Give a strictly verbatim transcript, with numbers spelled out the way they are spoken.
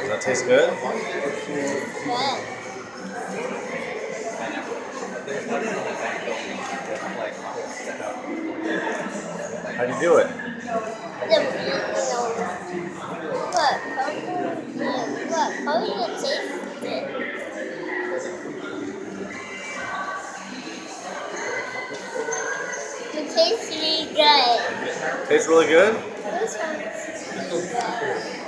that taste good? Good. How do you do it? The, you know, what? What? How do you taste it? It tastes really good. Tastes really good? This one's really good.